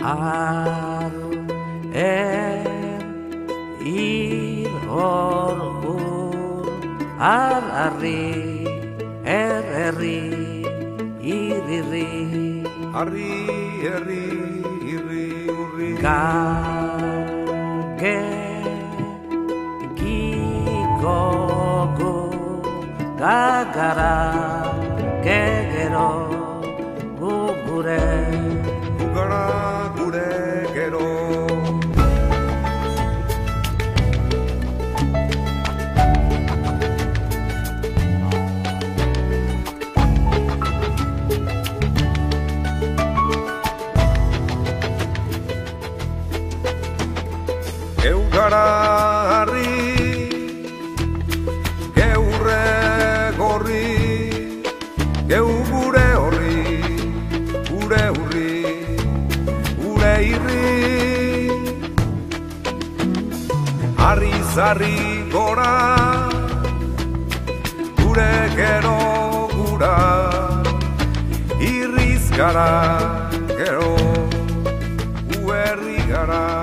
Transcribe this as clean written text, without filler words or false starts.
Har ir hor harri herri irri Harri, herri, irri, urri. Gage gigogu gagara gegero gugure Gugara, gure, gero. Geugara harri, geurre gorri, geu gure horri, gure hurri, gure irri. Harri zarri gora, gure gero gura, irriz gara gero, gu herri gara.